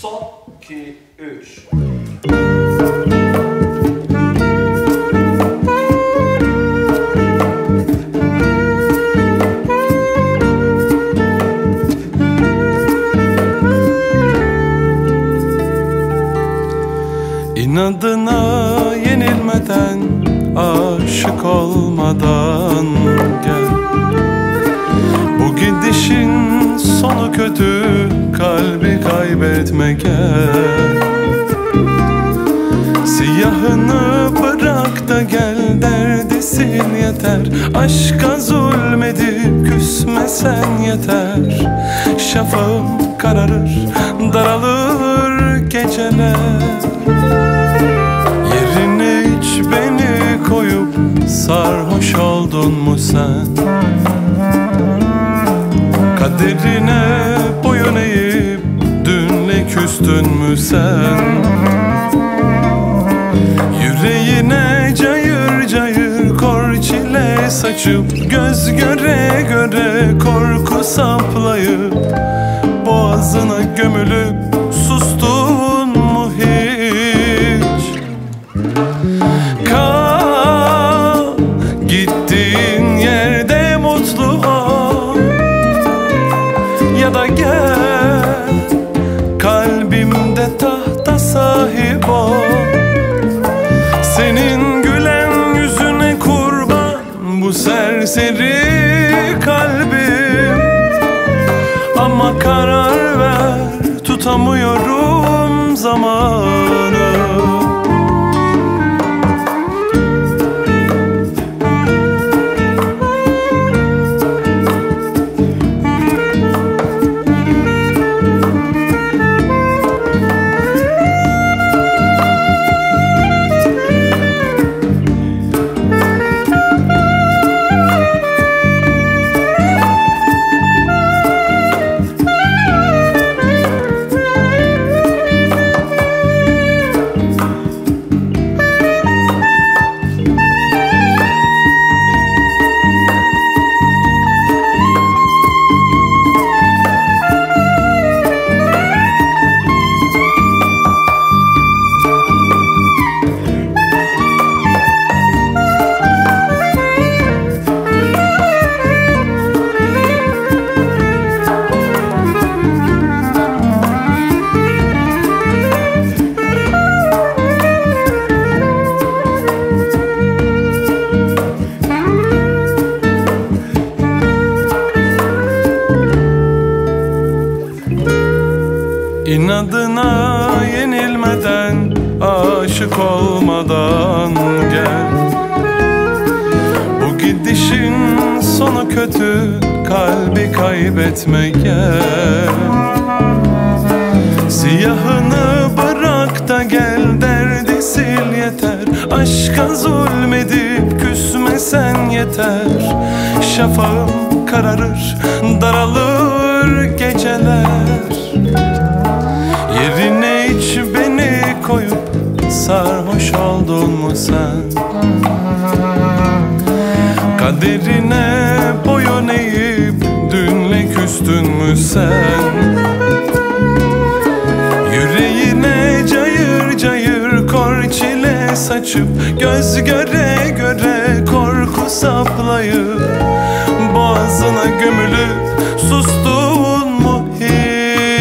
Son, 2, 3. İnadına yenilmeden, aşık olmadan gel. Bu gidişin sonu kötü, kalbi kaybetme gel. Siyahını bırak da gel, derdi sil yeter. Aşka zulmedip küsmesen yeter. Şafağım kararır, daralır geceler. Yerine hiç beni koyup sarhoş oldun mu sen? Kaderine boyun eğip dünle küstün mü sen? Yüreğine cayır cayır kor çile saçıp, göz göre göre korku saplayıp, boğazına gömülüp sustun mu hiç? Kal gittiğin yerde mutlu ol, ya da gel kalbimde tahta sahip ol. Senin gülen yüzüne kurban bu serseri kalbim. Ama karar ver, tutamıyorum zamanı. İnadına yenilmeden, aşık olmadan gel. Bu gidişin sonu kötü, kalbi kaybetme gel. Siyahını bırak da gel, derdi sil yeter. Aşka zulmedip küsmesen yeter. Şafağım kararır, daralır geceler. Yerine hiç beni koyup sarhoş oldun mu sen? Kaderine boyun eğip dünle küstün mü sen? Yüreğine cayır cayır kor çile saçıp, göz göre göre korku saplayıp, boğazına gömülüp sustun mu hiç?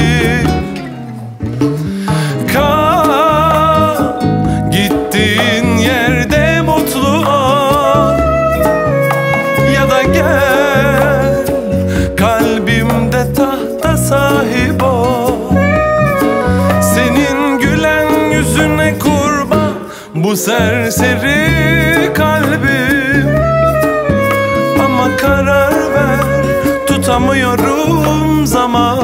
Gittiğin yerde mutlu ol, ya da gel kalbimde tahta sahip ol. Senin gülen yüzüne kurban bu serseri kalbim. Ama karar ver, tutamıyorum zaman.